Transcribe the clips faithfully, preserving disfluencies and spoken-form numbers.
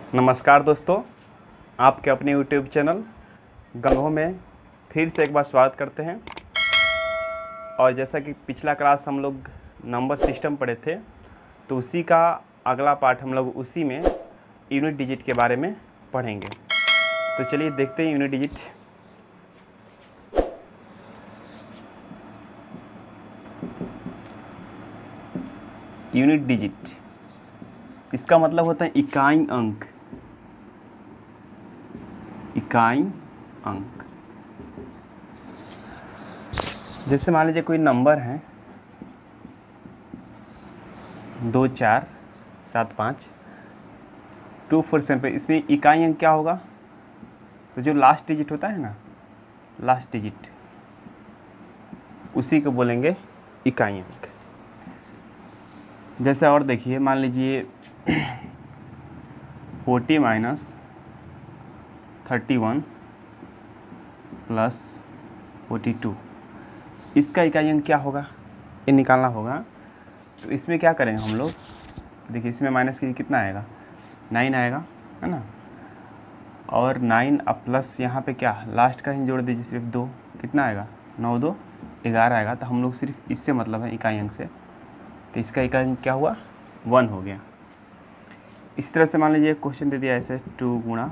नमस्कार दोस्तों, आपके अपने यूट्यूब चैनल गंगो में फिर से एक बार स्वागत करते हैं। और जैसा कि पिछला क्लास हम लोग नंबर सिस्टम पढ़े थे, तो उसी का अगला पार्ट हम लोग उसी में यूनिट डिजिट के बारे में पढ़ेंगे। तो चलिए देखते हैं यूनिट डिजिट। यूनिट डिजिट इसका मतलब होता है इकाई अंक। इकाई अंक जैसे मान लीजिए कोई नंबर है दो चार सात पाँच टू फोर सेवन पे, इसमें इकाई अंक क्या होगा? तो जो लास्ट डिजिट होता है ना, लास्ट डिजिट, उसी को बोलेंगे इकाई अंक। जैसे और देखिए, मान लीजिए forty minus thirty one plus forty two, इसका इकाई अंक क्या होगा? ये निकालना होगा। तो इसमें क्या करेंगे हम लोग? देखिए इसमें माइनस की कितना आएगा? नाइन आएगा, है ना। और नाइन अब प्लस यहाँ पे क्या लास्ट का ही जोड़ दीजिए, सिर्फ दो, कितना आएगा? नौ दो ग्यारह आएगा। तो हम लोग सिर्फ इससे मतलब है इकाई अंक से, तो इसका इकाई अंक क्या हुआ? वन हो गया। इस तरह से मान लीजिए क्वेश्चन दे दिया ऐसे, टू गुणा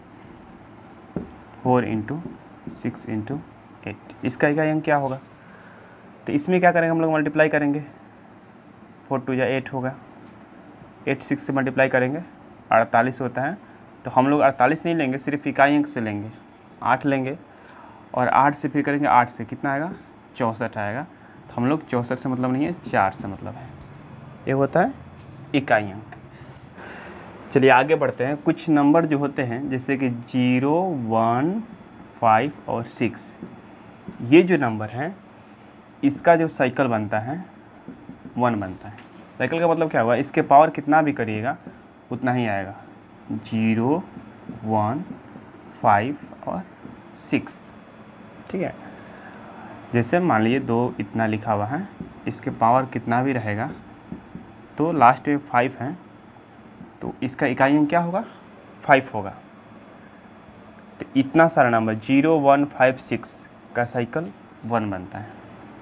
four into six into eight, इसका इकाई अंक क्या होगा? तो इसमें क्या करेंगे हम लोग? मल्टीप्लाई करेंगे। फोर टू या एट होगा, एट सिक्स से मल्टीप्लाई करेंगे, अड़तालीस होता है। तो हम लोग अड़तालीस नहीं लेंगे, सिर्फ इकाई अंक से लेंगे, आठ लेंगे। और आठ से फिर करेंगे, आठ से कितना आएगा? चौंसठ आएगा। तो हम लोग चौंसठ से मतलब नहीं है, चार से मतलब है। ये होता है इकाई अंक। चलिए आगे बढ़ते हैं। कुछ नंबर जो होते हैं जैसे कि जीरो वन फाइव और सिक्स, ये जो नंबर हैं इसका जो साइकिल बनता है वन बनता है। साइकिल का मतलब क्या हुआ? इसके पावर कितना भी करिएगा उतना ही आएगा। जीरो वन फाइव और सिक्स, ठीक है। जैसे मान लीजिए दो इतना लिखा हुआ है, इसके पावर कितना भी रहेगा तो लास्ट में फाइव है, तो इसका इकाई अंक क्या होगा? फाइव होगा। तो इतना सारा number zero one five six का साइकिल वन बनता है।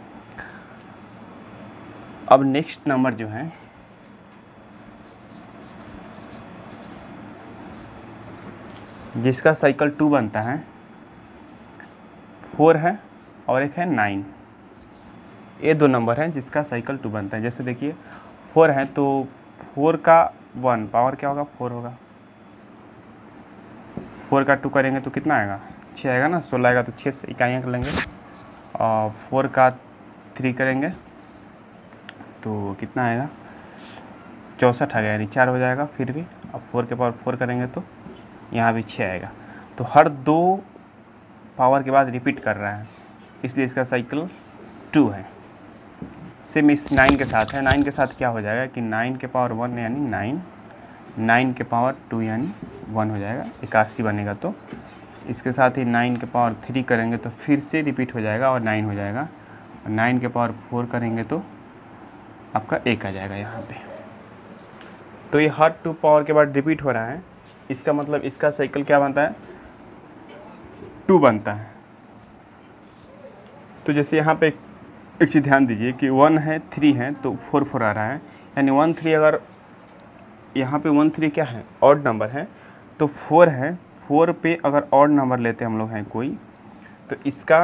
अब नेक्स्ट नंबर जो है जिसका साइकिल टू बनता है, फोर है और एक है नाइन। ये दो नंबर हैं जिसका साइकिल टू बनता है। जैसे देखिए फोर है तो फोर का वन पावर क्या होगा? फोर होगा। फोर का टू करेंगे तो कितना आएगा? छः आएगा ना। सोलह आएगा तो छः से इकाई अंक लेंगे। और फोर का थ्री करेंगे तो कितना आएगा? चौंसठ आ गया, यानी चार हो जाएगा फिर भी। अब फोर के पावर फोर करेंगे तो यहाँ भी छः आएगा। तो हर दो पावर के बाद रिपीट कर रहा है, इसलिए इसका साइकिल टू है। सेम इस नाइन के साथ है। नाइन के साथ क्या हो जाएगा कि नाइन के पावर वन यानी नाइन, नाइन के पावर टू यानी वन हो जाएगा, इक्यासी बनेगा। तो इसके साथ ही नाइन के पावर थ्री करेंगे तो फिर से रिपीट हो जाएगा और नाइन हो जाएगा। और नाइन के पावर फोर करेंगे तो आपका एक आ जाएगा यहाँ पे। तो ये हर टू पावर के बाद रिपीट हो रहा है, इसका मतलब इसका साइकिल क्या बनता है? टू बनता है। तो जैसे यहाँ पे एक चीज़ ध्यान दीजिए कि वन है थ्री है तो फोर फोर आ रहा है, यानी वन थ्री, अगर यहाँ पे वन थ्री क्या है? ऑड नंबर है। तो फोर है, फोर पे अगर ऑड नंबर लेते हम लोग हैं कोई, तो इसका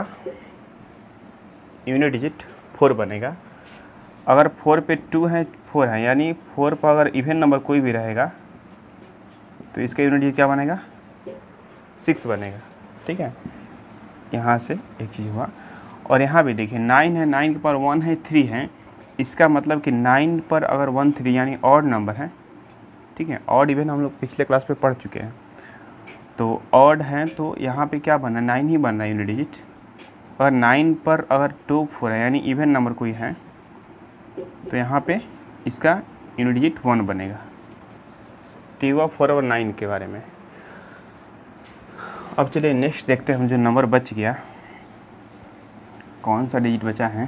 यूनिट डिजिट फोर बनेगा। अगर फोर पे टू है, फोर है, यानी फोर पर अगर इवन नंबर कोई भी रहेगा तो इसका यूनिट डिजिट क्या बनेगा? सिक्स बनेगा, ठीक है। यहाँ से एक चीज़ हुआ। और यहाँ भी देखिए नाइन है, नाइन के पावर वन है, थ्री है, इसका मतलब कि नाइन पर अगर वन थ्री यानी ऑड नंबर है, ठीक है। ऑड इवन हम लोग पिछले क्लास पे पढ़ चुके हैं। तो ऑड है तो यहाँ पे क्या बनना है? नाइन ही बन रहा है यूनिट डिजिट। और नाइन पर अगर टू फोर है यानी इवन नंबर कोई है तो यहाँ पे इसका यूनिट डिजिट वन बनेगा। टी हुआ फोर और नाइन के बारे में। अब चलिए नेक्स्ट देखते हैं हम जो नंबर बच गया, कौन सा डिजिट बचा है।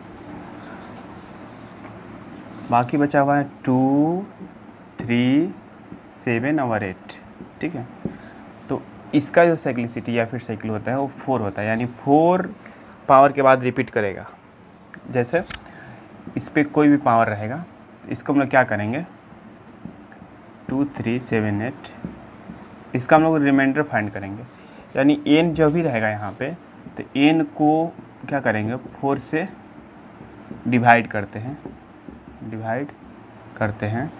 बाकी बचा हुआ है टू, थ्री, सेवन और एट, ठीक है। तो इसका जो साइक्लिसिटी या फिर साइकिल होता है वो फोर होता है, यानी फोर पावर के बाद रिपीट करेगा। जैसे इस पर कोई भी पावर रहेगा, इसको हम लोग क्या करेंगे, टू थ्री सेवन एट, इसका हम लोग रिमाइंडर फाइंड करेंगे। यानी एन जो भी रहेगा यहाँ पे, तो एन को क्या करेंगे, फोर से डिवाइड करते हैं, डिवाइड करते हैं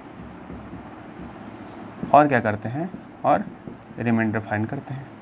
और क्या करते हैं, और रिमाइंडर फाइंड करते हैं,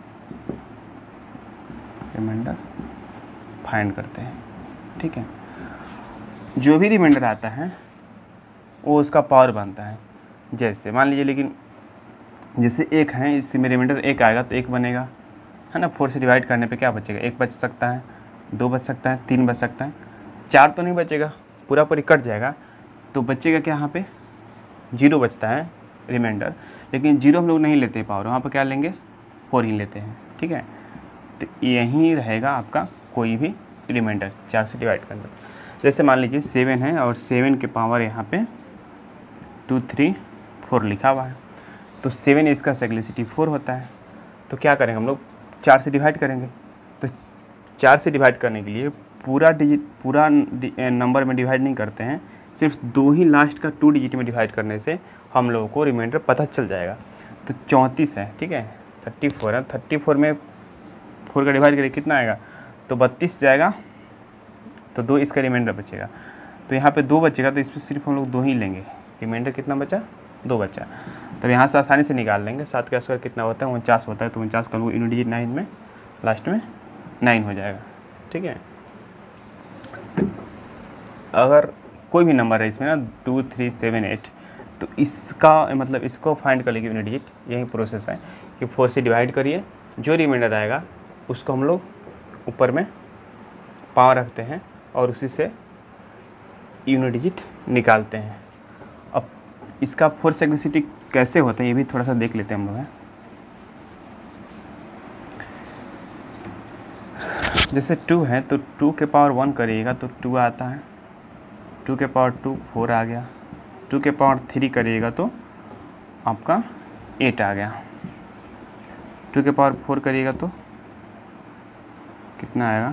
रिमाइंडर फाइंड करते हैं, ठीक है। जो भी रिमाइंडर आता है वो उसका पावर बनता है। जैसे मान लीजिए, लेकिन जैसे एक है, इसमें रिमाइंडर एक आएगा तो एक बनेगा, है ना। फोर से डिवाइड करने पे क्या बचेगा, एक बच सकता है, दो बच सकता है, तीन बच सकता है, चार तो नहीं बचेगा, पूरा पूरी कट जाएगा। तो बचेगा क्या, यहाँ पे जीरो बचता है रिमाइंडर, लेकिन जीरो हम लोग नहीं लेते पावर, वहाँ पर क्या लेंगे, फोर ही लेते हैं, ठीक है। तो यहीं रहेगा आपका कोई भी रिमाइंडर चार से डिवाइड करना। जैसे मान लीजिए सेवन है और सेवन के पावर यहाँ पे टू थ्री फोर लिखा हुआ है, तो सेवन इसका साइक्लिसिटी फोर होता है। तो क्या करेंगे हम लोग, चार से डिवाइड करेंगे। तो चार से डिवाइड करने के लिए पूरा डिजिट पूरा नंबर में डिवाइड नहीं करते हैं, सिर्फ दो ही लास्ट का टू डिजिट में डिवाइड करने से हम लोगों को रिमाइंडर पता चल जाएगा। तो चौंतीस है, ठीक है, थर्टी फोर है, थर्टी फोर में फोर का डिवाइड करें कितना आएगा, तो बत्तीस जाएगा, तो दो इसका रिमाइंडर बचेगा। तो यहाँ पे दो बचेगा, तो इस पर सिर्फ हम लोग दो ही लेंगे, रिमाइंडर कितना बचा, दो बचा। तब यहाँ से आसानी से निकाल लेंगे, सात का स्क्वायर कितना होता है, उनचास होता है, तो उनचास का लोग यूनिट डिजिट नाइन में लास्ट में नाइन हो जाएगा, ठीक है। अगर कोई भी नंबर है इसमें ना टू थ्री सेवन एट, तो इसका मतलब इसको फाइंड कर लेंगे यूनिट डिजिट, यही प्रोसेस है कि फोर से डिवाइड करिए, जो रिमाइंडर आएगा उसको हम लोग ऊपर में पावर रखते हैं और उसी से यूनिट डिजिट निकालते हैं। अब इसका फोर साइक्लिसिटी कैसे होता है ये भी थोड़ा सा देख लेते हैं हम लोग हैं। जैसे टू है तो टू के पावर वन करिएगा तो टू आता है, टू के पावर टू फोर आ गया, टू के पावर थ्री करिएगा तो आपका एट आ गया, टू के पावर फोर करिएगा तो कितना आएगा,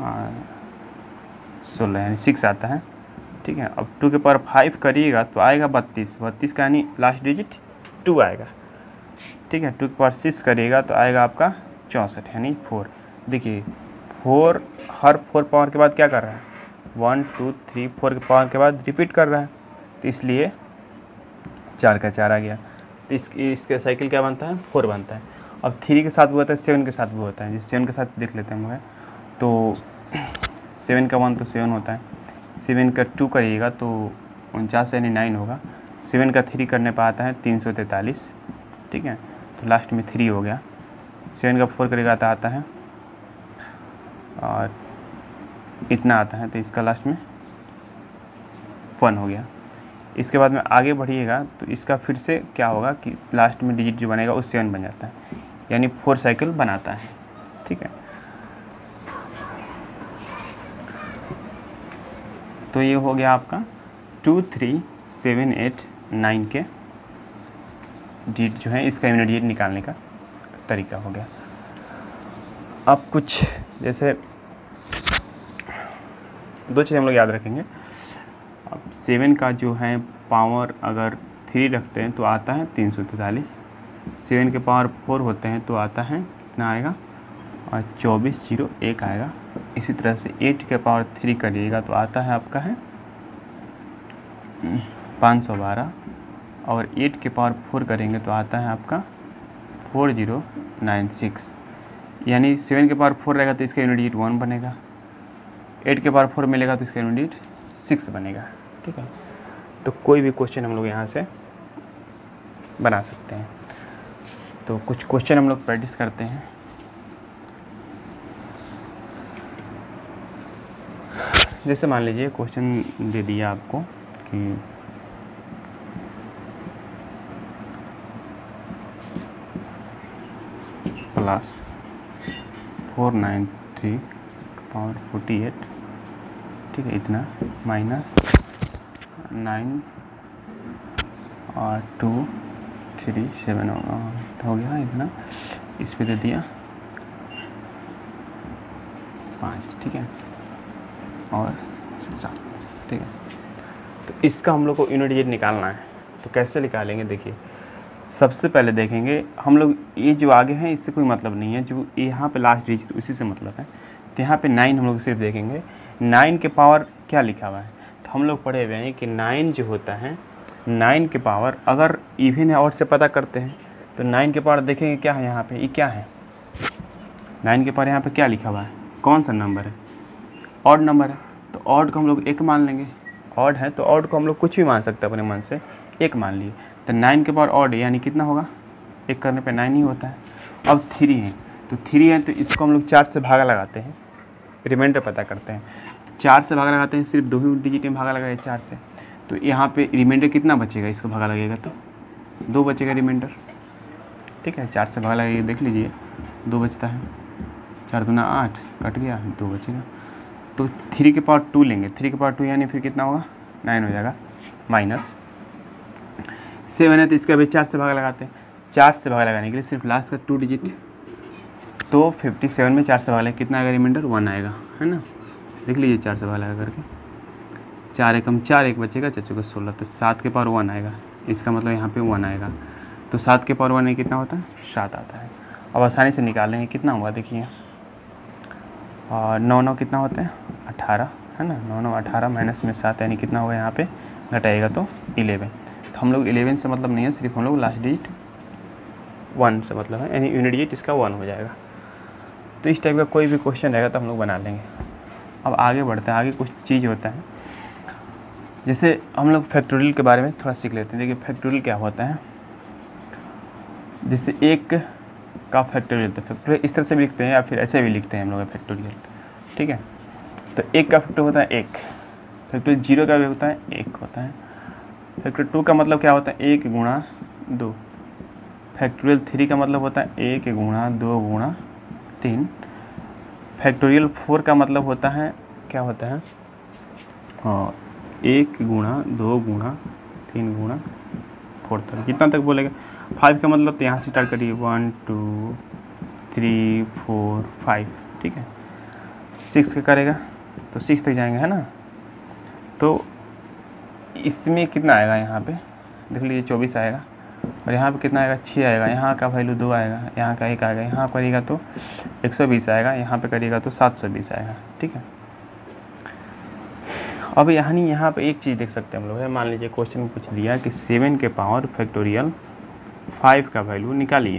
सोलह यानी सिक्स आता है, ठीक है। अब टू के पावर फाइव करिएगा तो आएगा बत्तीस, बत्तीस का यानी लास्ट डिजिट टू आएगा, ठीक है। टू के पावर सिक्स करिएगा तो आएगा आपका चौंसठ यानी फोर। देखिए फोर हर फोर पावर के बाद क्या कर रहा है, वन टू थ्री फोर के पावर के बाद रिपीट कर रहा है, तो इसलिए चार का चार आ गया। तो इस इसका साइकिल क्या बनता है, फोर बनता है। अब थ्री के साथ भी होता है, सेवन के साथ भी होता है, जिस सेवन के साथ देख लेते हैं हम लोग। तो सेवन का वन तो सेवन होता है, सेवन का टू करिएगा तो उनचास यानी नाइन होगा, सेवन का थ्री करने पर आता है तीन सौ तैंतालीस, ठीक है। तो लास्ट में थ्री हो गया, सेवन का फोर करेगा तो आता है और इतना आता है, तो इसका लास्ट में वन हो गया। इसके बाद में आगे बढ़िएगा तो इसका फिर से क्या होगा कि लास्ट में डिजिट जो बनेगा वो सेवन बन जाता है, यानी फोर साइकिल बनाता है, ठीक है। तो ये हो गया आपका two three seven eight nine के डिजिट जो है, इसका यूनिट डिजिट निकालने का तरीका हो गया। अब कुछ जैसे दो चीज़ हम लोग याद रखेंगे। अब सेवन का जो है पावर अगर थ्री रखते हैं तो आता है तीन सौ तैंतालीस, सेवन के पावर फोर होते हैं तो आता है कितना आएगा, और चौबीस जीरो एक आएगा। इसी तरह से एट के पावर थ्री करिएगा तो आता है आपका है पाँच सौ बारह, और एट के पावर फोर करेंगे तो आता है आपका फोर जीरो नाइन सिक्स, यानी सेवन के पावर फोर रहेगा तो इसका यूनिट डिजिट वन बनेगा, एट के पावर फोर मिलेगा तो इसका यूनिट डिजिट सिक्स बनेगा, ठीक है। तो कोई भी क्वेश्चन हम लोग यहाँ से बना सकते हैं। तो कुछ क्वेश्चन हम लोग प्रैक्टिस करते हैं। जैसे मान लीजिए क्वेश्चन दे दिया आपको कि plus four nine three power forty eight, ठीक है, इतना माइनस नाइन और टू थ्री सेवन होगा, हो गया इतना, इस पे दे दिया पाँच, ठीक है, और सात, ठीक है। तो इसका हम लोग को यूनिट डिजिट निकालना है, तो कैसे निकालेंगे देखिए। सबसे पहले देखेंगे हम लोग, ये जो आगे हैं इससे कोई मतलब नहीं है, जो यहाँ पे लास्ट डिजिट उसी से मतलब है। तो यहाँ पे नाइन हम लोग सिर्फ देखेंगे, नाइन के पावर क्या लिखा हुआ है। तो हम लोग पढ़े हुए हैं कि नाइन जो होता है, नाइन के पावर अगर इवन या ऑड से पता करते हैं तो नाइन के पावर देखेंगे क्या है यहाँ पे, ये क्या है, नाइन के पावर यहाँ पे क्या लिखा हुआ है, कौन सा नंबर है, ऑड नंबर है। तो ऑड को हम लोग एक मान लेंगे, ऑड है तो ऑड को हम लोग कुछ भी मान सकते हैं अपने मन से, एक मान लिए। तो नाइन के पावर ऑड यानी कितना होगा, एक करने पे नाइन ही होता है। अब थ्री है, तो थ्री है तो इसको हम लोग चार से भागा लगाते हैं, रिमाइंडर पता करते हैं। तो चार से भागा लगाते हैं, सिर्फ दो ही डिजिट में भागा लगाए चार से, तो यहाँ पे रिमाइंडर कितना बचेगा, इसको भागा लगेगा तो दो बचेगा रिमाइंडर, ठीक है। चार से भागा लगाइए, देख लीजिए दो बचता है, चार दूना आठ, कट गया, दो बचेगा। तो थ्री के पावर टू लेंगे, थ्री के पावर टू यानी फिर कितना होगा, नाइन हो जाएगा, माइनस सेवन है तो इसका भी चार से भागा लगाते हैं। चार से भागा लगाने के लिए सिर्फ लास्ट का टू डिजिट, तो फिफ्टी सेवन में चार से भागा लगा कितना आएगा रिमाइंडर, वन आएगा, है ना। देख लीजिए चार से भागा लगा करके, चार एकम चार, एक बचेगा, चचो का सोलह, तो सात के पावर वन आएगा, इसका मतलब यहाँ पे वन आएगा। तो सात के पावर वन में कितना होता है, सात आता है। अब आसानी से निकालेंगे कितना होगा, देखिए और नौ नौ कितना होता है, अठारह, है ना, नौ नौ अठारह माइनस में सात यानी कितना होगा, यहाँ पे घटाएगा तो इलेवन। तो हम लोग इलेवन से मतलब नहीं है, सिर्फ हम लोग लास्ट डिजिट वन से मतलब है, यानी यूनिट डिजिट इसका वन हो जाएगा। तो इस टाइप का कोई भी क्वेश्चन रहेगा तो हम लोग बना लेंगे। अब आगे बढ़ते हैं, आगे कुछ चीज़ होता है, जैसे हम लोग फैक्टोरियल के बारे में थोड़ा सीख लेते हैं। देखिए फैक्टोरियल क्या होता है, जैसे एक का फैक्टोरियल, तो फैक्टोरियल इस तरह से भी लिखते हैं या फिर ऐसे भी लिखते हैं हम लोग फैक्टोरियल, ठीक है। तो एक का फैक्टर होता है एक, फैक्टोरियल जीरो का भी होता है एक होता है। फैक्टोरियल टू का मतलब क्या होता है, एक गुणा दो। फैक्टोरियल थ्री का मतलब होता है एक गुणा दो गुणा तीन। फैक्टोरियल फोर का मतलब होता है क्या होता है, और एक गुणा दो गुणा तीन गुणा फोर तक, कितना तक बोलेगा। फाइव का मतलब तो यहाँ से स्टार्ट करिए, one two three four five, ठीक है। सिक्स का करेगा तो सिक्स तक जाएंगे, है ना। तो इसमें कितना आएगा, यहाँ पे देख लीजिए चौबीस आएगा, और यहाँ पे कितना आएगा, छः आएगा, यहाँ का वैल्यू दो आएगा, यहाँ का एक आएगा, यहाँ करिएगा तो एक सौ बीस आएगा, यहाँ पे करिएगा तो सात सौ बीस आएगा, ठीक है। अब यानी यहाँ पे एक चीज़ देख सकते हैं हम लोग है, मान लीजिए क्वेश्चन में पूछ लिया कि सेवन के पावर फैक्टोरियल फाइव का वैल्यू निकालिए।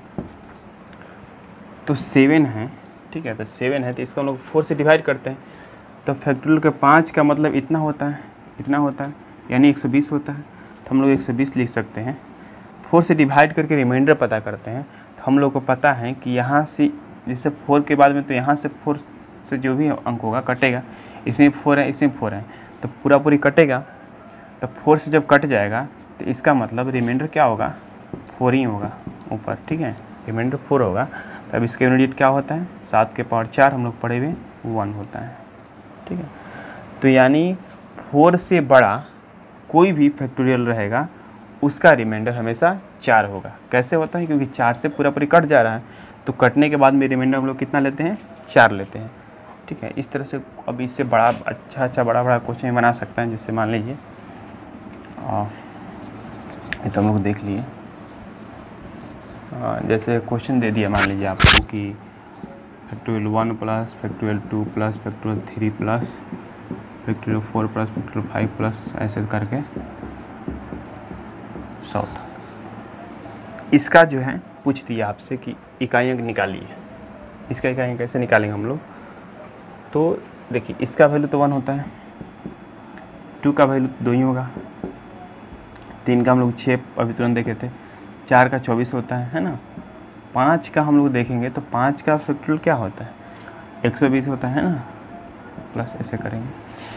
तो सेवन है, ठीक है, तो सेवन है तो इसको हम लोग फोर से डिवाइड करते हैं। तो फैक्टोरियल के पाँच का मतलब इतना होता है, इतना होता है यानी एक सौ बीस होता है। तो हम लोग एक सौ बीस लिख सकते हैं। फोर से डिवाइड करके रिमाइंडर पता करते हैं। तो हम लोग को पता है कि यहाँ से जैसे फोर के बाद में, तो यहाँ से फोर से जो भी अंक होगा कटेगा, इसमें फोर है इसमें फोर है तो पूरा पूरी कटेगा। तो फोर से जब कट जाएगा तो इसका मतलब रिमाइंडर क्या होगा, फोर ही होगा ऊपर, ठीक है, रिमाइंडर फोर होगा। तो अब इसके यूनिट क्या होता है, सात के पावर चार हम लोग पढ़े हुए वन होता है, ठीक है। तो यानी फोर से बड़ा कोई भी फैक्टोरियल रहेगा उसका रिमाइंडर हमेशा चार होगा। कैसे होता है, क्योंकि चार से पूरा पूरी कट जा रहा है, तो कटने के बाद में रिमाइंडर हम लोग कितना लेते हैं, चार लेते हैं, ठीक है। इस तरह से अब इससे बड़ा अच्छा अच्छा बड़ा बड़ा क्वेश्चन बना सकते हैं। जैसे मान लीजिए ये तो हम लोग देख लिए, जैसे क्वेश्चन दे दिया मान लीजिए आपको कि factorial one plus factorial two plus factorial three plus factorial four plus factorial five plus ऐसे करके सौ तक। इसका जो है पूछ दिया आपसे कि इकाई अंक निकालिए। इसका इकाई अंक कैसे निकालेंगे हम लोग, तो देखिए इसका वैल्यू तो वन होता है, टू का वैल्यू दो ही होगा, तीन का हम लोग छः अभी तुरंत देखे थे, चार का चौबीस होता है है ना। पाँच का हम लोग देखेंगे तो पाँच का फैक्टोरियल क्या होता है, एक सौ बीस होता है ना, प्लस ऐसे करेंगे।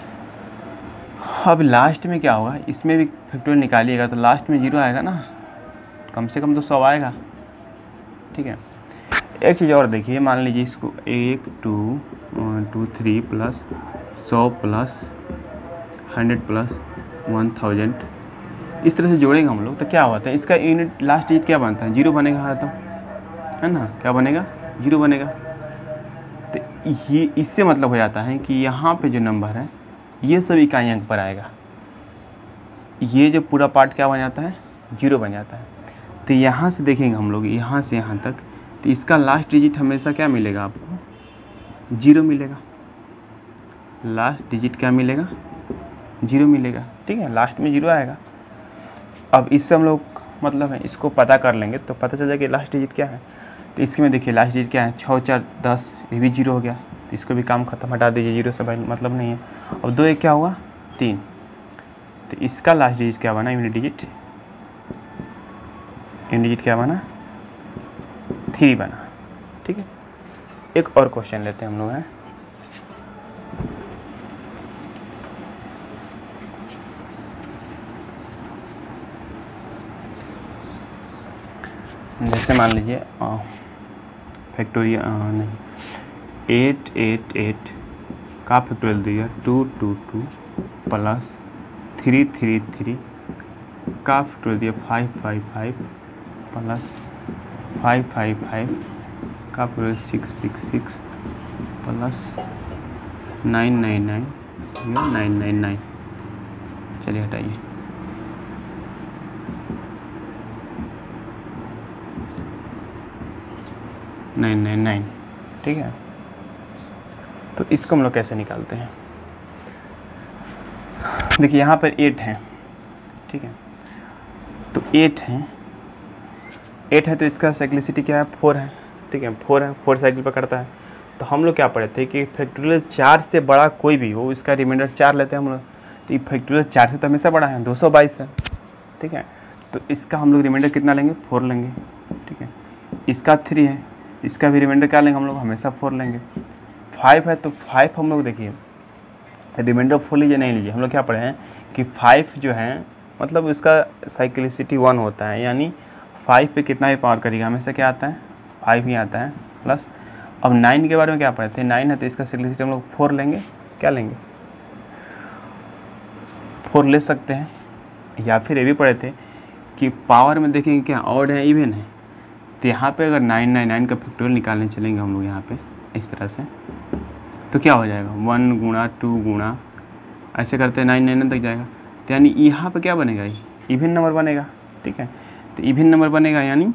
अब लास्ट में क्या होगा, इसमें भी फैक्टोरियल निकालिएगा तो लास्ट में जीरो आएगा ना, कम से कम तो सौ आएगा, ठीक है। एक चीज़ और देखिए, मान लीजिए इसको एक टू टू थ्री प्लस सौ plus hundred plus one thousand इस तरह से जोड़ेंगे हम लोग तो क्या होता है, इसका यूनिट लास्ट डिजिट क्या बनता है, जीरो बनेगा हर एकदम, है ना, क्या बनेगा, जीरो बनेगा। तो ये इससे मतलब हो जाता है कि यहाँ पे जो नंबर है ये सब इकाई अंक पर आएगा, ये जो पूरा पार्ट क्या बन जाता है, जीरो बन जाता है। तो यहाँ से देखेंगे हम लोग यहाँ से यहाँ तक, तो इसका लास्ट डिजिट हमेशा क्या मिलेगा आपको, जीरो मिलेगा। लास्ट डिजिट क्या मिलेगा, जीरो मिलेगा, ठीक है, लास्ट में जीरो आएगा। अब इससे हम लोग मतलब है इसको पता कर लेंगे तो पता चल जाएगा कि लास्ट डिजिट क्या है। तो इसके में देखिए लास्ट डिजिट क्या है, छः चार दस, ये भी जीरो हो गया, तो इसको भी काम खत्म, हटा दीजिए, जीरो से भाई मतलब नहीं है। अब दो एक क्या हुआ, तीन, तो इसका लास्ट डिजिट क्या बना, यूनिट डिजिट, यूनिट डिजिट क्या बना, थ्री बना, ठीक है। एक और क्वेश्चन लेते हैं हम लोग, हैं जैसे मान लीजिए फैक्टोरियल नहीं, एट एट एट का फैक्टोरियल दिया two two two plus three three three का फैक्टोरियल दिया five five five plus five five five का factorial six six six plus nine nine nine nine nine nine. चलिए हटाइए, nine nine nine, ठीक है। तो इसको हम लोग कैसे निकालते हैं, देखिए यहाँ पर एट है, ठीक है, तो एट है, एट है तो इसका साइक्लिसिटी क्या है, फोर है, ठीक है, फोर है, फोर साइकिल पर करता है। तो हम लोग क्या पढ़े थे कि फैक्टोरियल चार से बड़ा कोई भी हो इसका रिमाइंडर चार लेते हैं हम लोग, तो ये फैक्टोरियल चार से तो हमेशा बड़ा है, दो सौ बाईस है, ठीक है, तो इसका हम लोग रिमाइंडर कितना लेंगे, फोर लेंगे, ठीक है। इसका थ्री है, इसका भी रिमाइंडर क्या लेंगे हम लोग, हमेशा फोर लेंगे। फाइव है तो फाइव हम लोग देखिए रिमाइंडर फोर लीजिए नहीं लीजिए, हम लोग क्या पढ़े हैं कि फाइव जो है मतलब इसका साइक्लिसिटी वन होता है, यानी फाइव पे कितना भी पावर करेगा हमेशा क्या आता है, फाइव ही आता है प्लस। अब नाइन के बारे में क्या पढ़े थे, नाइन है तो इसका साइक्लिसिटी हम लोग फोर लेंगे, क्या लेंगे, फोर ले सकते हैं। या फिर ये भी पढ़े थे कि पावर में देखेंगे क्या ऑड है इवन है, तो यहाँ पे अगर नाइन नाइन नाइन का फैक्टोरियल निकालने चलेंगे हम लोग यहाँ पे इस तरह से, तो क्या हो जाएगा, वन गुणा टू गुणा ऐसे करते हैं नाइन नाइन तक जाएगा, तो यानी यहाँ पे क्या बनेगा, इवन नंबर बनेगा, ठीक है। तो इवन नंबर बनेगा यानी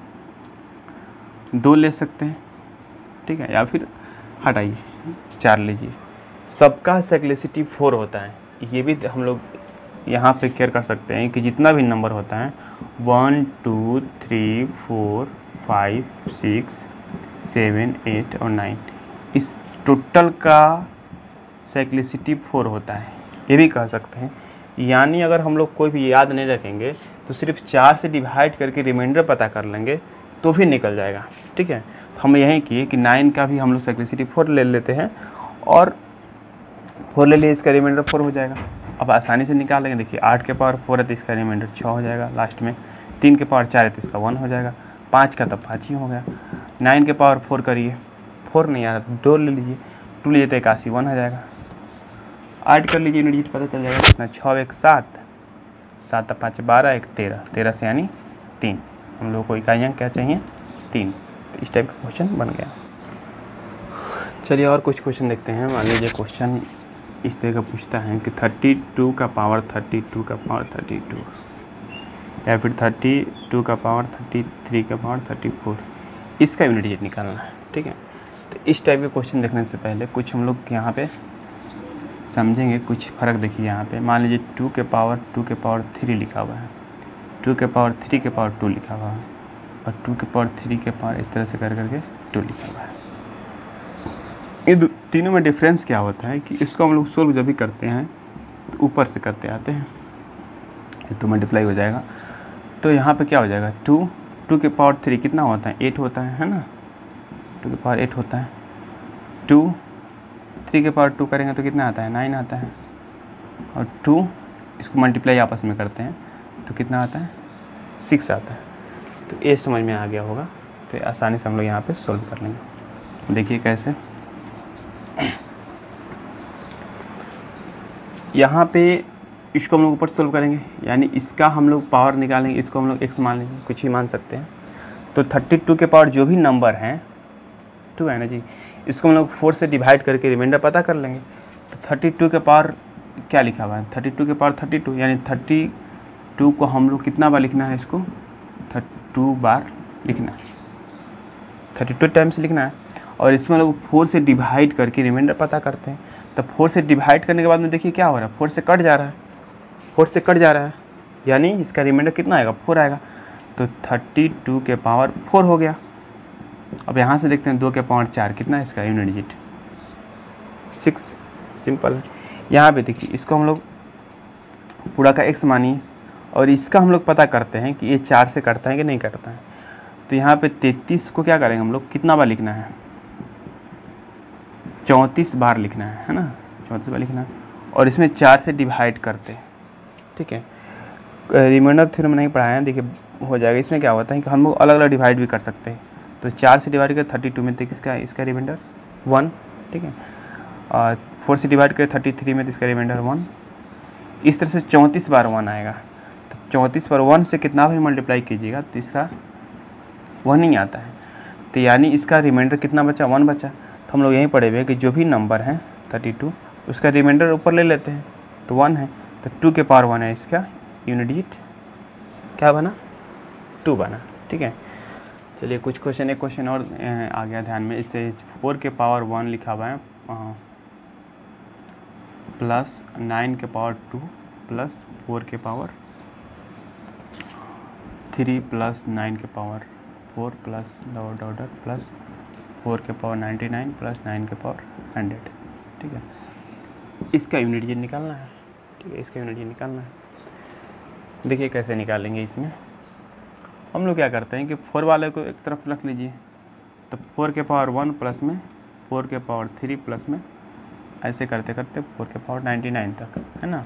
दो ले सकते हैं, ठीक है, या फिर हटाइए चार लीजिए। सबका साइक्लिसिटी फोर होता है, ये भी हम लोग यहाँ पे केयर कर सकते हैं कि जितना भी नंबर होता है one two three four five six seven eight और नाइन, इस टोटल का साइक्लिसिटी फोर होता है, ये भी कह सकते हैं। यानी अगर हम लोग कोई भी याद नहीं रखेंगे तो सिर्फ चार से डिवाइड करके रिमाइंडर पता कर लेंगे तो भी निकल जाएगा, ठीक है। तो हम यही किए कि नाइन का भी हम लोग साइक्लिसिटी फोर ले लेते हैं और फोर ले लिए, इसका रिमाइंडर फोर हो जाएगा। अब आसानी से निकाल लेंगे, देखिए आठ के पावर फोर है तो इसका रिमाइंडर छः हो जाएगा लास्ट में, तीन के पावर चार है तो इसका वन हो जाएगा, पाँच का तो पाँच ही हो गया, नाइन के पावर फोर करिए, फोर नहीं आ रहा तो दो ले लीजिए, टू लीजिए तो इक्यासी वन हो जाएगा, आठ कर लीजिए यूनिट पता चल जाएगा कितना, छः एक सात, सात पाँच बारह, एक तेरह, तेरह से यानी तीन, हम लोग को इकाई अंक क्या चाहिए, तीन। तो इस टाइप का क्वेश्चन बन गया। चलिए और कुछ क्वेश्चन देखते हैं। मान लीजिए क्वेश्चन इस तरह का पूछता है कि थर्टी टू का पावर थर्टी टू का पावर थर्टी टू या फिर थर्टी टू का पावर थर्टी थ्री का पावर थर्टी फोर, इसका यूनिट डिजिट निकालना है, ठीक है। तो इस टाइप के क्वेश्चन देखने से पहले कुछ हम लोग यहाँ पे समझेंगे, कुछ फ़र्क देखिए यहाँ पे। मान लीजिए टू के पावर टू के पावर थ्री लिखा हुआ है, टू के पावर थ्री के पावर टू लिखा हुआ है और टू के पावर थ्री के पावर इस तरह से कर करके टू लिखा हुआ है। ये तीनों में डिफरेंस क्या होता है कि इसको हम लोग सोल्व जब भी करते हैं तो ऊपर से करते आते हैं, ये तो मल्टीप्लाई हो जाएगा। तो यहाँ पे क्या हो जाएगा, टू टू के पावर थ्री कितना होता है, एट होता है है ना, टू के पावर एट होता है। टू थ्री के पावर टू करेंगे तो कितना आता है, नाइन आता है। और टू इसको मल्टीप्लाई आपस में करते हैं तो कितना आता है, सिक्स आता है। तो ये समझ में आ गया होगा, तो आसानी से हम लोग यहाँ पे सोल्व कर लेंगे। देखिए कैसे, यहाँ पे इसको हम लोग ऊपर सोल्व करेंगे, यानी इसका हम लोग पावर निकालेंगे, इसको हम लोग एक्स मान लेंगे, कुछ ही मान सकते हैं। तो थर्टी टू के पावर जो भी नंबर हैं, टू है ना जी, इसको हम लोग फोर से डिवाइड करके रिमाइंडर पता कर लेंगे। तो थर्टी टू के पावर क्या लिखा हुआ है, थर्टी टू के पावर थर्टी टू, यानी थर्टी टू को हम लोग कितना बार लिखना है, इसको थर्टी टू बार लिखना है, थर्टी टू टाइम्स लिखना है। और इसमें लोग फोर से डिवाइड करके रिमाइंडर पता करते हैं। तो फोर से डिवाइड करने के बाद में देखिए क्या हो रहा है, फोर से कट जा रहा है, फोर से कट जा रहा है, यानी इसका रिमाइंडर कितना आएगा, फोर आएगा। तो थर्टी टू के पावर फोर हो गया। अब यहाँ से देखते हैं दो के पावर चार कितना है इसका यूनिट डिजिट, सिक्स, सिंपल है। यहाँ पे देखिए इसको हम लोग पूरा का एक्स मानिए और इसका हम लोग पता करते हैं कि ये चार से कटता है कि नहीं कटता है। तो यहाँ पे तैंतीस को क्या करेंगे हम लोग, कितना बार लिखना है, चौंतीस बार लिखना है, है ना, चौंतीस बार लिखना है। और इसमें चार से डिवाइड करते हैं, ठीक है। रिमाइंडर थ्योरम नहीं पढ़ाया है, देखिए हो जाएगा। इसमें क्या होता है कि हम लोग अलग अलग डिवाइड भी कर सकते हैं। तो चार से डिवाइड कर थर्टी टू में तो इसका इसका रिमाइंडर वन, ठीक है। और फोर से डिवाइड कर थर्टी थ्री में तो इसका रिमाइंडर वन। इस तरह से चौंतीस बार वन आएगा। तो चौंतीस पर वन से कितना भी मल्टीप्लाई कीजिएगा तो इसका वन ही आता है। तो यानी इसका रिमाइंडर कितना बचा, वन बचा। तो हम लोग यहीं पढ़े हुए कि जो भी नंबर है थर्टी टू उसका रिमाइंडर ऊपर ले लेते हैं, तो वन है। तो टू के पावर वन है, इसका यूनिट डिजिट क्या बना, टू बना, ठीक है। चलिए कुछ क्वेश्चन, एक क्वेश्चन और आ गया ध्यान में। इससे फोर के पावर वन लिखा हुआ है प्लस नाइन के पावर टू प्लस फोर के पावर थ्री प्लस नाइन के power four plus dot dot dot plus four के power ninety nine plus nine के पावर हंड्रेड, ठीक है। इसका यूनिट डिजिट निकालना है, ठीक है, इसका यूनिट डिजिट निकालना है। देखिए कैसे निकालेंगे। इसमें हम लोग क्या करते हैं कि फोर वाले को एक तरफ रख लीजिए, तो फोर के पावर वन प्लस में फोर के पावर थ्री प्लस में ऐसे करते करते फोर के पावर नाइन्टी नाइन तक, है ना।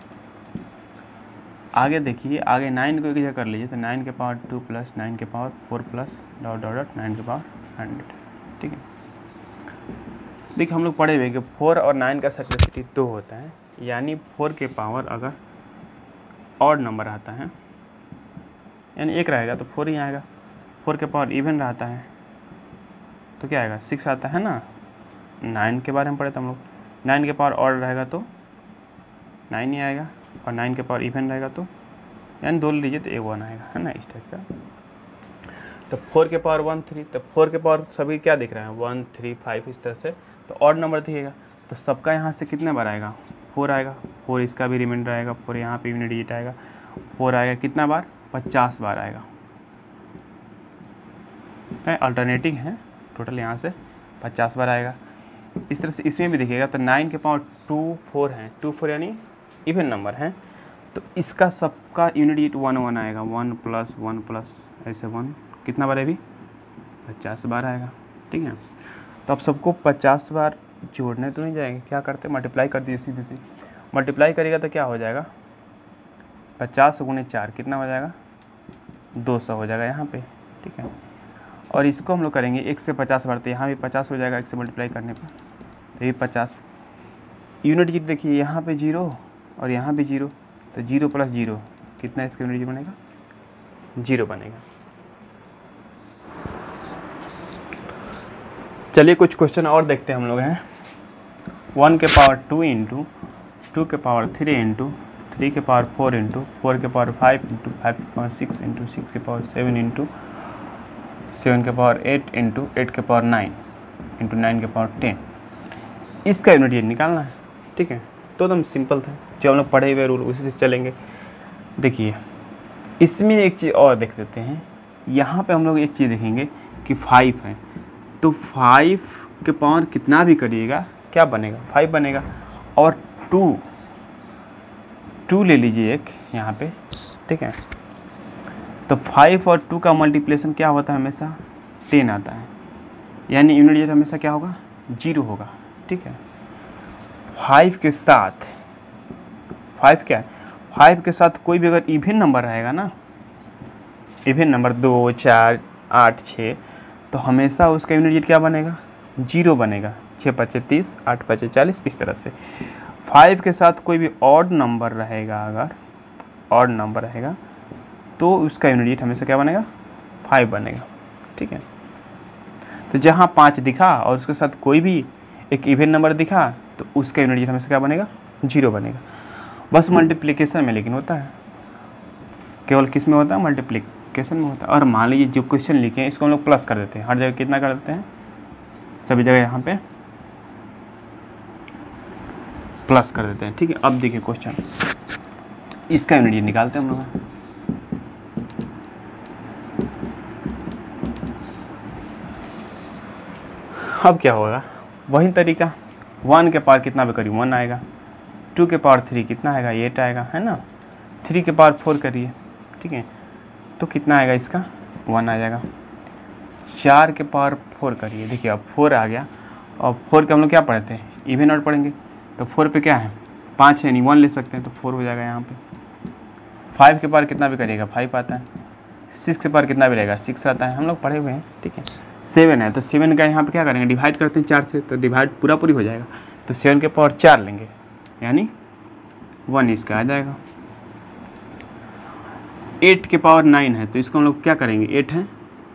आगे देखिए, आगे नाइन को एक जगह कर लीजिए, तो नाइन के पावर टू प्लस नाइन के power four plus dot dot dot nine के पावर हंड्रेड, ठीक है। देखिए हम लोग पढ़े हुए कि फोर और नाइन का सक्सेसिटी दो होता है, यानी फोर के पावर अगर ऑड नंबर आता है यानी एक रहेगा तो फोर ही आएगा। फोर के पावर इवन रहता है तो क्या आएगा, सिक्स आता है ना। नाइन के बारे में पढ़े तो हम लोग, नाइन के पावर ऑड रहेगा तो नाइन ही आएगा, और नाइन के पावर इवन रहेगा तो यानी दो लीजिए तो ए वन आएगा, है ना, इस टाइप का। तो फोर के पावर वन थ्री, तो फोर के पावर सभी क्या दिख रहा है, वन थ्री फाइव, इस तरह से तो ऑड नंबर दिखेगा। तो सबका यहाँ से कितने बार आएगा, फोर आएगा। फोर इसका भी रिमाइंडर आएगा, फोर यहाँ पे यूनिट डिजिट आएगा, फोर आएगा कितना बार, पचास बार आएगा। अल्टरनेटिंग है, टोटल यहाँ से पचास बार आएगा। इस तरह से इसमें भी देखिएगा तो नाइन के पावर टू फोर हैं, टू फोर यानी इवन नंबर हैं, तो इसका सबका यूनिट डिजिट वन वन आएगा, वन प्लस वन प्लस ऐसे वन, कितना बार है भी, पचास बार आएगा, ठीक है। तो अब सबको पचास बार जोड़ने तो नहीं जाएंगे, क्या करते हैं, मल्टीप्लाई कर दीजिए सीधे सीधे। मल्टीप्लाई करिएगा तो क्या हो जाएगा, पचास गुणे चार कितना हो जाएगा, दो सौ हो जाएगा यहाँ पे, ठीक है। और इसको हम लोग करेंगे एक से पचास बार, तो यहाँ भी पचास हो जाएगा एक से मल्टीप्लाई करने पर, तो ये पचास। यूनिट डिजिट देखिए यहाँ पे जीरो और यहाँ भी जीरो, तो जीरो प्लस जीरो कितना इसका यूनिट डिजिट बनेगा, जीरो बनेगा। चलिए कुछ क्वेश्चन और देखते हैं हम लोग हैं। वन के पावर टू इंटू टू के पावर थ्री इंटू थ्री के पावर फोर इंटू फोर के पावर फाइव इंटू फाइव के पावर सिक्स इंटू सिक्स के पावर सेवन इंटू सेवन के पावर एट इंटू एट के पावर नाइन इंटू नाइन के power ten, इसका unit digit निकालना है, ठीक है। तो एकदम सिंपल था, जो हम लोग पढ़े हुए रूल उसी से चलेंगे। देखिए इसमें एक चीज़ और देख लेते हैं, यहाँ पे हम लोग एक चीज़ देखेंगे कि फाइव है, तो फाइव के पावर कितना भी करिएगा क्या बनेगा, फाइव बनेगा। और टू टू ले लीजिए एक यहाँ पे, ठीक है। तो फाइव और टू का मल्टीप्लिकेशन क्या होता है, हमेशा टेन आता है, यानी यूनिट डिजिट हमेशा क्या होगा, जीरो होगा, ठीक है। फाइव के साथ फाइव क्या है, फाइव के साथ कोई भी अगर इवन नंबर रहेगा ना, इवन नंबर दो चार आठ छः, तो हमेशा उसका यूनिट डिजिट क्या बनेगा, जीरो बनेगा। छः पच्चे तीस, आठ पच्चे चालीस, इस तरह से। फाइव के साथ कोई भी ऑड नंबर रहेगा, अगर ऑड नंबर रहेगा तो उसका यूनिट डिजिट हमेशा क्या बनेगा, फाइव बनेगा। ठीक है, तो जहाँ पाँच दिखा और उसके साथ कोई भी एक इवन नंबर दिखा तो उसका यूनिट डिजिट हमेशा क्या बनेगा, जीरो बनेगा। बस मल्टीप्लिकेशन में लेकिन होता है, केवल किस में होता है, मल्टीप्लिकेशन में होता है। और मान लीजिए जो क्वेश्चन लिखे हैं इसको हम लोग प्लस कर देते हैं, हर जगह कितना कर देते हैं, सभी जगह यहाँ पे प्लस कर देते हैं। ठीक है, अब देखिए क्वेश्चन, इसका यूनिट डिजिट निकालते हैं हम लोग। अब क्या होगा, वही तरीका, वन के पावर कितना भी करिए वन आएगा, टू के पावर थ्री कितना आएगा, एट आएगा, है ना, थ्री के पावर फोर करिए, ठीक है, तो कितना आएगा इसका, वन आ जाएगा। चार के पावर फोर करिए, देखिए अब फोर आ गया, और फोर के हम लोग क्या पढ़ते हैं, इवन ऑड पढ़ेंगे, तो फोर पे क्या है, पाँच है, नहीं वन ले सकते हैं, तो फोर हो जाएगा यहाँ पे। फाइव के पावर कितना भी करिएगा, फाइव आता है। सिक्स के पावर कितना भी रहेगा, सिक्स आता है, हम लोग पढ़े हुए हैं। ठीक है, सेवन है, तो सेवन का यहाँ पे क्या करेंगे, डिवाइड करते हैं चार से, तो डिवाइड पूरा पूरी हो जाएगा, तो सेवन के पावर चार लेंगे, यानी वन इसका आ जाएगा। एट के पावर नाइन है, तो इसको हम लोग क्या करेंगे, एट है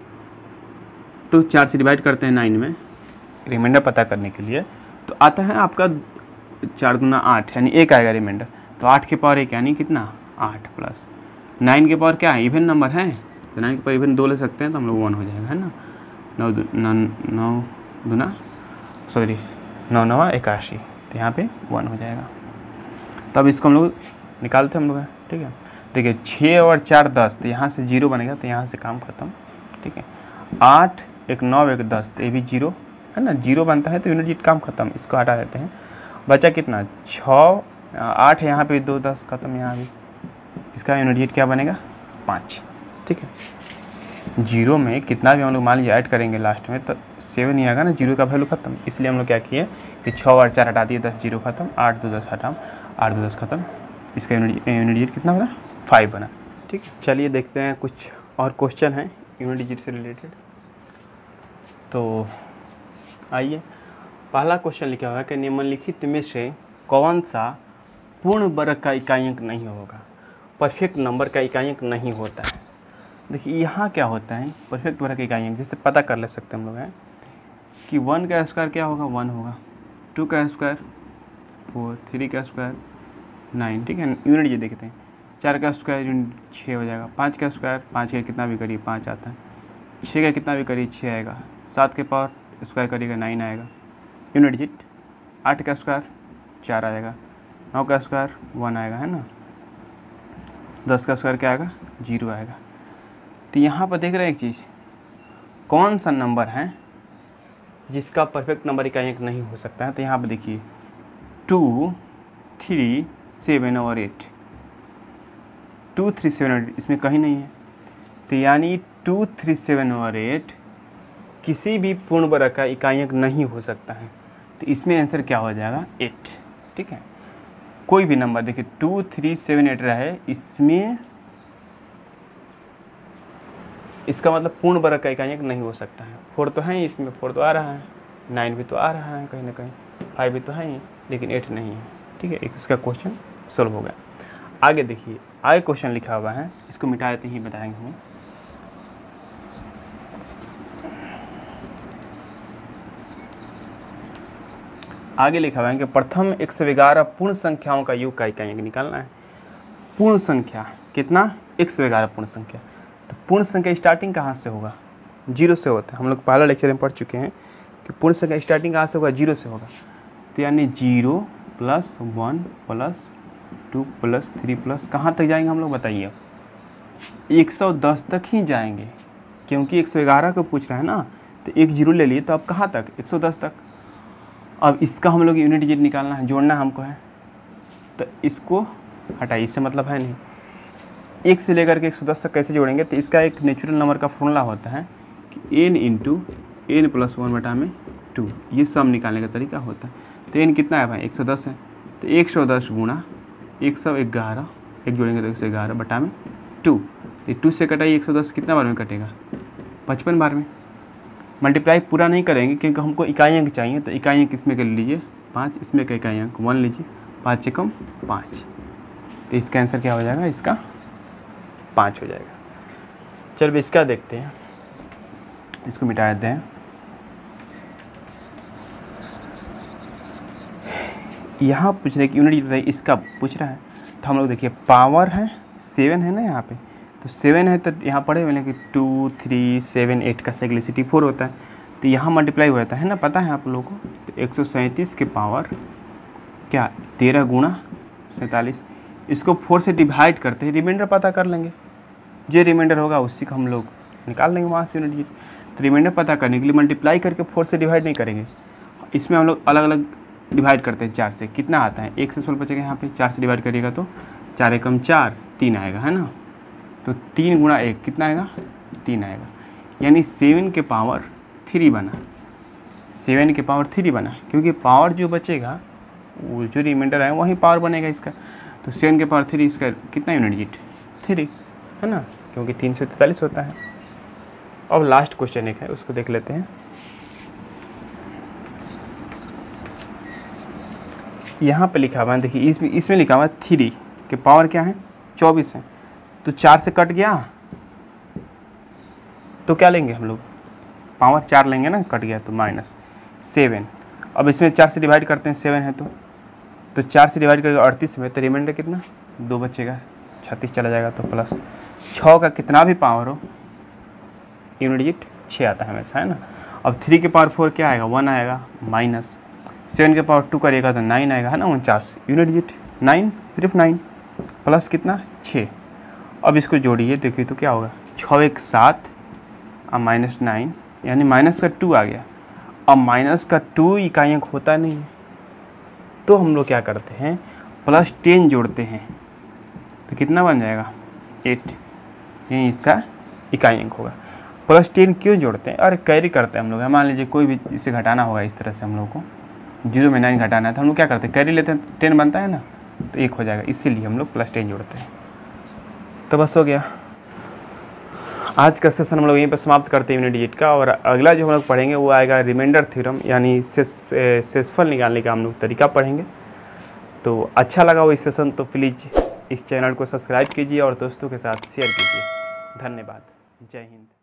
तो चार से डिवाइड करते हैं नाइन में, रिमाइंडर पता करने के लिए, तो आता है आपका चार गुना आठ, यानी एक आएगा रिमाइंडर, तो आठ के पावर एक यानी कितना, आठ प्लस नाइन के पावर क्या है, इवन नंबर है, तो नाइन के पावर इवन दो ले सकते हैं, तो हम लोग वन हो जाएगा, है ना, नौ नौ नौ दुना सॉरी नौ नवा इक्यासी, तो यहाँ पे वन हो जाएगा। तब इसको हम लोग निकालते हैं हम लोग, ठीक है। देखिए छः और चार दस, तो यहाँ से जीरो बनेगा, तो यहाँ से काम खत्म। ठीक है, आठ एक नौ एक दस, तो ये भी जीरो है ना, जीरो बनता है तो यूनिट डिजिट काम खत्म, इसको हटा देते हैं। बचा कितना, छः आठ, यहाँ पे दो दस खत्म, यहाँ भी इसका यूनिट डिजिट क्या बनेगा, पाँच। ठीक है, जीरो में कितना भी हम लोग मान लीजिए ऐड करेंगे लास्ट में, तो सेवन ही आएगा ना, जीरो का वैल्यू खत्म, इसलिए हम लोग क्या किए कि छः और चार हटा दिए, दस जीरो खत्म, आठ दो दस हटाम, आठ दो दस खत्म, इसका यूनिट यूनिट डिजिट कितना बना, फाइव बना। ठीक है, चलिए देखते हैं कुछ और क्वेश्चन है यूनिट डिजिट से रिलेटेड। तो आइए, पहला क्वेश्चन लिखा हुआ है कि निम्नलिखित में से कौन सा पूर्ण वर्ग का इकाई अंक नहीं होगा, परफेक्ट नंबर का इकाई अंक नहीं होता है। देखिए यहाँ क्या होता है, परफेक्ट वर्ग का इकाई अंक जिससे पता कर ले सकते हैं हम लोग हैं कि वन का स्क्वायर क्या होगा, वन होगा, टू का स्क्वायर फोर, थ्री का स्क्वायर नाइन। ठीक है, यूनिट ये देखते हैं, चार का स्क्वायर यूनिट छः हो जाएगा, पाँच का स्क्वायर, पाँच का कितना भी करिए पाँच आता है, छः का कितना भी करिए छः आएगा, सात के पावर स्क्वायर करिएगा नाइन आएगा यूनिट डिजिट, आठ का स्क्वायर चार आएगा, नौ का स्क्वायर वन आएगा, है ना, दस का स्क्वायर क्या आएगा, जीरो आएगा। तो यहाँ पर देख रहे हैं एक चीज़, कौन सा नंबर है जिसका परफेक्ट नंबर इकाई अंक नहीं हो सकता है। तो यहाँ पर देखिए टू थ्री सेवन और एट, टू थ्री सेवन और एट इसमें कहीं नहीं है, तो यानी टू थ्री सेवन और एट किसी भी पूर्ण वर्ग का इकाई अंक नहीं हो सकता है। तो इसमें आंसर क्या हो जाएगा, एट। ठीक है, कोई भी नंबर देखिए टू थ्री सेवन एट रहा है, इसमें इसका मतलब पूर्ण वर्ग का इकाई अंक नहीं हो सकता है। फोर तो है, इसमें फोर तो आ रहा है, नाइन भी तो आ रहा है कहीं ना कहीं, फाइव भी तो है ही, लेकिन एट नहीं है। ठीक है, इसका क्वेश्चन सॉल्व हो गया। आगे देखिए, आगे क्वेश्चन लिखा हुआ है, इसको मिटा देते ही बताएंगे हम। आगे लिखा हुआ है कि प्रथम एक सौ ग्यारह पूर्ण संख्याओं का योग का इकाई अंक निकालना है। पूर्ण संख्या कितना, एक सौ ग्यारह पूर्ण संख्या। तो पूर्ण संख्या स्टार्टिंग कहाँ से होगा, जीरो से होता है। हम लोग पहला लेक्चर में पढ़ चुके हैं कि पूर्ण संख्या स्टार्टिंग कहाँ से होगा, जीरो से होगा। तो यानी zero plus one plus two plus three plus कहाँ तक जाएंगे हम लोग बताइए, एक सौ दस तक ही जाएंगे, क्योंकि एक सौ ग्यारह को पूछ रहा है ना, तो एक जीरो ले लिए, तो अब कहाँ तक, एक सौ दस तक। अब इसका हम लोग यूनिट डिजिट निकालना है, जोड़ना हमको है, तो इसको हटाइए, इससे मतलब है नहीं। एक से लेकर के एक सौ दस तक कैसे जोड़ेंगे, तो इसका एक नेचुरल नंबर का फॉर्मूला होता है कि N into N plus one बटा में टू, ये सब निकालने का तरीका होता है। तो एन कितना है भाई, एक सौ दस है, तो एक सौ दस गुणा एक सौ ग्यारह, एक जोड़ेंगे तो एक सौ ग्यारह बटा में टू, तो टू से कटाइए एक सौ दस कितना बार में कटेगा, पचपन बार में। मल्टीप्लाई पूरा नहीं करेंगे क्योंकि हमको इकाई अंक चाहिए, तो इकाई अंक इसमें कर लीजिए पाँच, इसमें का इकाई अंक वन लीजिए, पाँच एकम पाँच, तो इसका आंसर क्या हो जाएगा, इसका पाँच हो जाएगा। चलिए इसका देखते हैं, इसको मिटा देते हैं। यहाँ पूछ रहे कि यूनिट बताइए, इसका पूछ रहा है। तो हम लोग देखिए पावर है सेवन है ना यहाँ पे, तो सेवन है तो यहाँ पढ़े हुए कि टू थ्री सेवन एट का साइक्लिसिटी फोर होता है, तो यहाँ मल्टीप्लाई हो जाता है ना, पता है आप लोगों को। तो एक सौ सैंतीस के पावर क्या तेरह गुणा सैंतालीस, इसको फोर से डिवाइड करते हैं, रिमाइंडर पता कर लेंगे, जो रिमाइंडर होगा उसी को हम लोग निकाल लेंगे वहाँ से यूनिट। तो रिमाइंडर पता करने के लिए मल्टीप्लाई करके फोर से डिवाइड नहीं करेंगे, इसमें हम लोग अलग अलग डिवाइड करते हैं चार से। कितना आता है, एक से सोलह बचेगा, यहाँ पे चार से डिवाइड करिएगा तो चार एकम चार, तीन आएगा है ना। तो तीन गुणा एक कितना आएगा, तीन आएगा, यानी सेवन के पावर थ्री बना, सेवन के पावर थ्री बना, क्योंकि पावर जो बचेगा वो जो रिमाइंडर है वही पावर बनेगा इसका। तो सेवन के पावर थ्री, इसका कितना यूनिट डिजिट, थ्री है ना, क्योंकि तीन सौ तैंतालीस होता है। अब लास्ट क्वेश्चन एक है, उसको देख लेते हैं। यहाँ पे लिखा हुआ है, देखिए इसमें इसमें लिखा हुआ है थ्री के पावर क्या है, चौबीस है, तो चार से कट गया तो क्या लेंगे हम लोग, पावर चार लेंगे ना, कट गया तो माइनस सेवन। अब इसमें चार से डिवाइड करते हैं, सेवन है तो तो चार से डिवाइड करके अड़तीस में, तो रिमाइंडर कितना, दो बचेगा, छत्तीस चला जाएगा, तो प्लस छः का कितना भी पावर हो यूनिट डिजिट छः आता है हमेशा है ना। अब थ्री के पावर फोर क्या आएगा, वन आएगा, माइनस सेवन के पावर टू करेगा तो नाइन आएगा है ना, उनचास यूनिट डिजिट नाइन, सिर्फ नाइन, प्लस कितना छः। अब इसको जोड़िए, देखिए तो क्या होगा, छः एक सात और माइनस नाइन, यानी माइनस का टू आ गया। अब माइनस का टू इकाई अंक होता नहीं है, तो हम लोग क्या करते हैं, प्लस टेन जोड़ते हैं, तो कितना बन जाएगा, एट, यही इसका इकाई अंक होगा। प्लस टेन क्यों जोड़ते हैं, अरे कैरी करते हैं हम लोग, मान लीजिए कोई भी इसे घटाना होगा, इस तरह से हम लोग को जीरो में नाइन घटाना है, तो हम लोग क्या करते हैं, कैरी लेते हैं, टेन बनता है ना, तो एक हो जाएगा, इसीलिए हम लोग प्लस टेन जोड़ते हैं। तो बस हो गया, आज का सेशन हम लोग यहीं पर समाप्त करते हैं यूनिट डिजिट का। और अगला जो हम लोग पढ़ेंगे वो आएगा रिमाइंडर थ्योरम, यानी शेषफल निकालने का हम लोग तरीका पढ़ेंगे। तो अच्छा लगा वो इस सेशन तो प्लीज़ इस चैनल को सब्सक्राइब कीजिए और दोस्तों के साथ शेयर कीजिए। धन्यवाद, जय हिंद।